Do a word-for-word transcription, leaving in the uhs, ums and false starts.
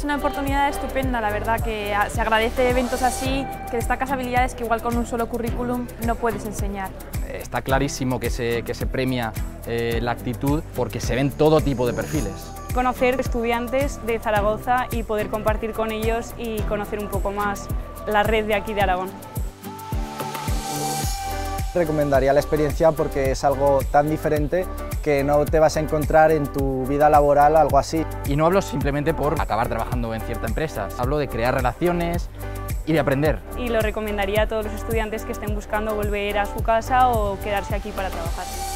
una oportunidad estupenda, la verdad, que se agradece eventos así, que destacas habilidades que igual con un solo currículum no puedes enseñar. Está clarísimo que se, que se premia eh, la actitud porque se ven todo tipo de perfiles. Conocer estudiantes de Zaragoza y poder compartir con ellos y conocer un poco más la red de aquí de Aragón. Recomendaría la experiencia porque es algo tan diferente que no te vas a encontrar en tu vida laboral algo así. Y no hablo simplemente por acabar trabajando en cierta empresa, hablo de crear relaciones y de aprender. Y lo recomendaría a todos los estudiantes que estén buscando volver a su casa o quedarse aquí para trabajar.